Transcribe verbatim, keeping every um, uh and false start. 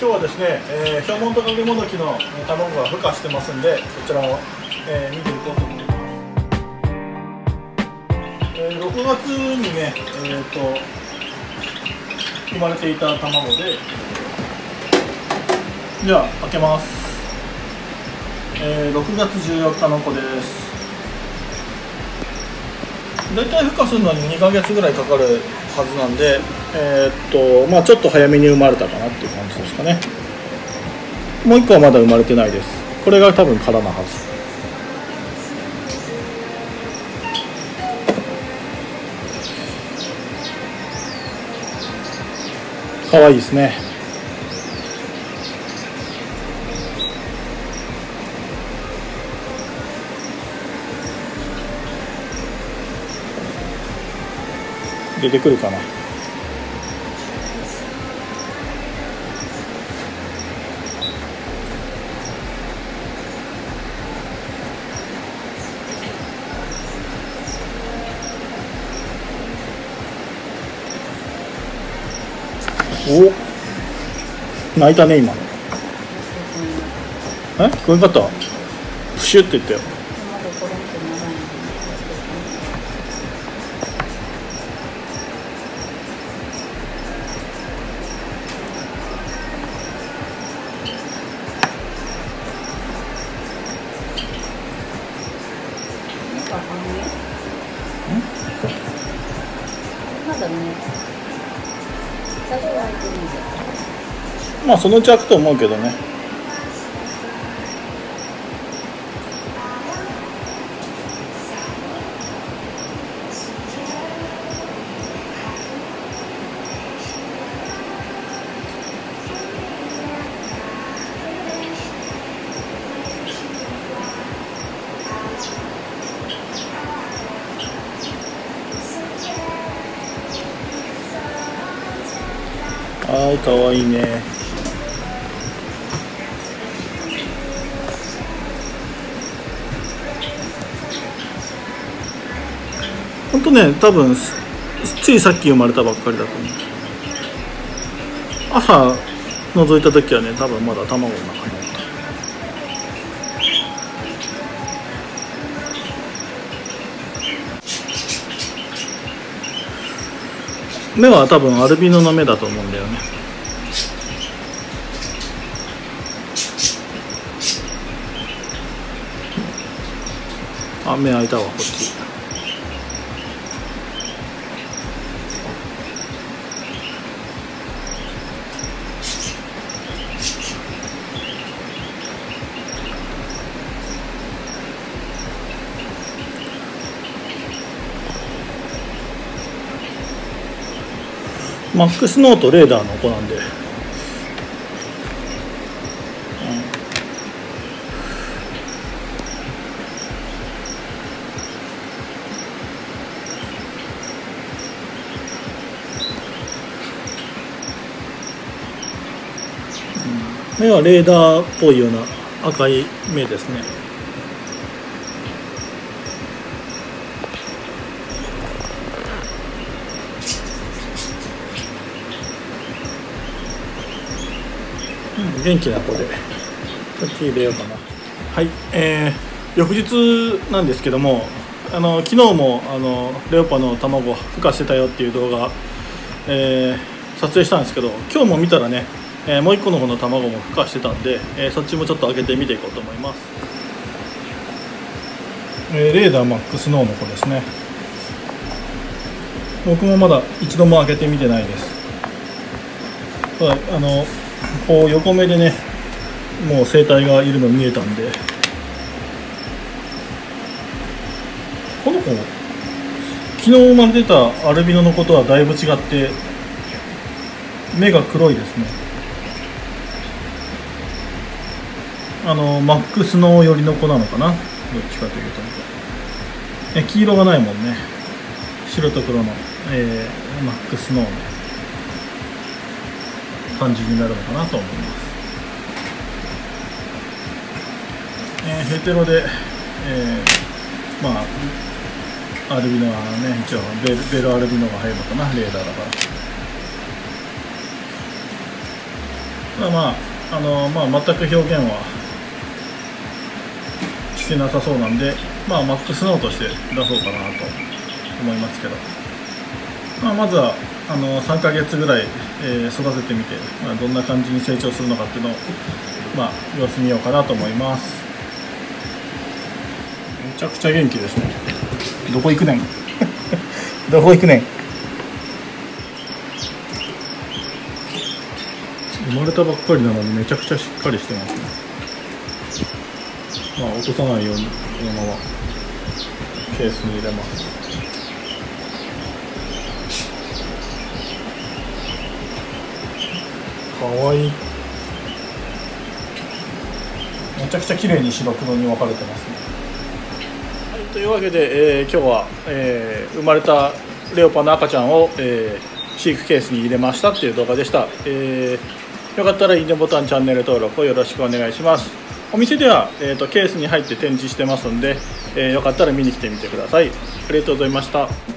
日はですね、えー、ヒョウモントカゲモドキの卵が孵化してますんで、そちらを、えー、見ていこうと思います。えー、ろくがつにね、えー、と生まれていた卵で、じゃあ開けます。えー、ろくがつじゅうよっかの子です。だいたい孵化するのににかげつぐらいかかるはずなんで、えー、っとまあちょっと早めに生まれたかなっていう感じですかね。もういっこはまだ生まれてないです。これが多分殻なはず。かわいいですね。出てくるかな。お、泣いたね今。え、聞こえんかった？プシュって言ったよ。まあそのうち開くと思うけどね。はい、かわいいね。ほんとね、多分ついさっき生まれたばっかりだと思う。朝覗いた時はね、多分まだ卵の中にあった。目は多分アルビノの目だと思うんだよね。あ、目開いたわ、こっち。マックスノートレーダーの子なんで、うん、目はレーダーっぽいような赤い目ですね。元気な子で、こっち入れようかな。はい、えー、翌日なんですけども、あの昨日もあのレオパの卵孵化してたよっていう動画、えー、撮影したんですけど、今日も見たらね、えー、もういっこの方の卵も孵化してたんで、えー、そっちもちょっと開けてみていこうと思います。えー、レーダーマックスノーの子ですね。僕もまだ一度も開けてみてないです。ただあのこう横目でね、もう生態がいるの見えたんで、この子昨日生まれてたアルビノの子とはだいぶ違って目が黒いですね。あのマックスノー寄りの子なのかな、どっちかというと。え黄色がないもんね。白と黒の、えー、マックスノーの感じになるのかなと思います。えー、ヘテロで、えー、まあアルビノはね、一応ベル、ベルアルビノが入るのかな、レーダーだから。 まあまああの、まあ、全く表現はしてなさそうなんで、まあ、マックスノーとして出そうかなと思いますけど、まあ、まずはあのさんかげつぐらい、えー、育ててみて、まあ、どんな感じに成長するのかっていうのを、まあ、様子見ようかなと思います。めちゃくちゃ元気ですね。どこ行くねんどこ行くねん。生まれたばっかりなのにめちゃくちゃしっかりしてますね。まあ落とさないようにこのままケースに入れます。かわいい。めちゃくちゃ綺麗に白黒に分かれてますね。はい、というわけで、えー、今日は、えー、生まれたレオパの赤ちゃんを、えー、飼育ケースに入れましたっていう動画でした。えー、よかったらいいねボタン、チャンネル登録をよろしくお願いします。お店では、えーと、ケースに入って展示してますんで、えー、よかったら見に来てみてください。ありがとうございました。